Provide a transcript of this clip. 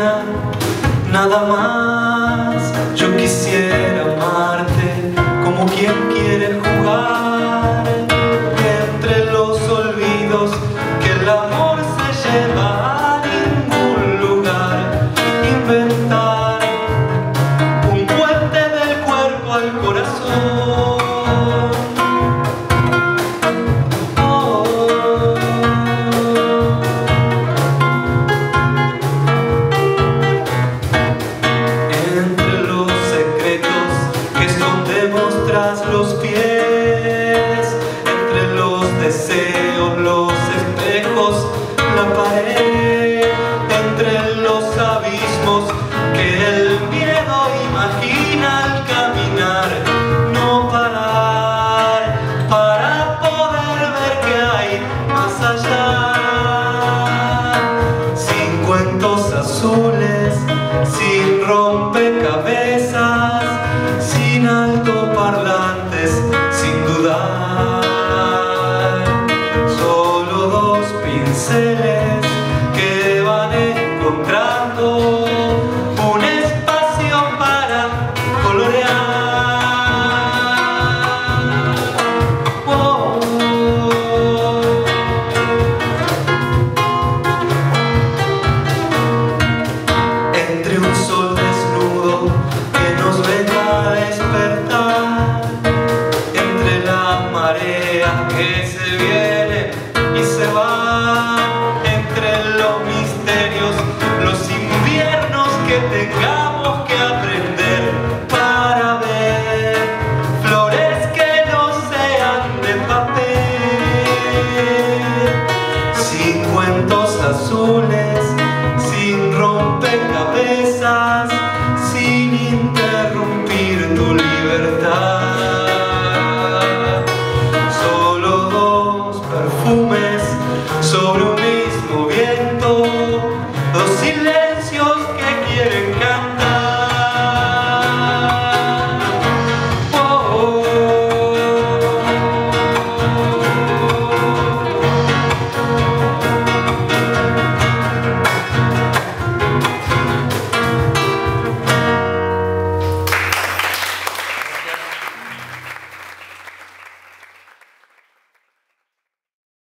mañana, nada más. Yo quisiera amarte como quien quiere jugar entre los olvidos que el amor se lleva a ningún lugar. Inventar un puente del cuerpo al corazón. Tras los pies, entre los deseos, los espejos, la pared, entre los abismos que el miedo imagina al caminar, no parar para poder ver qué hay más allá. Sin cuentos azules, sin rompecabezas, sin altoparlantes, sin dudar. Solo dos pinceles que van encontrando un espacio para colorear. Oh. Entre un sol desnudo que nos venga a despertar, entre las mareas que se vienen y se van, entre los misterios, los inviernos que tengamos que aprender para ver flores que no sean de papel. Sin cuentos azules, sin rompecabezas, sin interrumpir tu libertad.